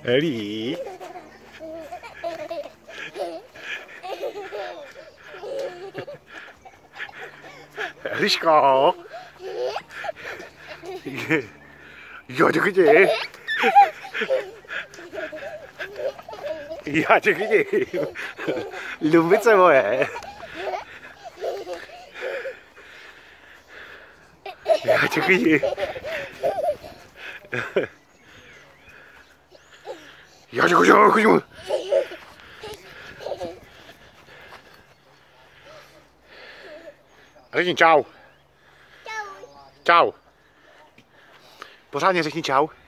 Elí. Eliško. Jo, tě chytím. Já tě chytím. Lumbice moje. Já tě chytím. Já tě chytím. Řekni čau. Čau. Pořádně řekni čau.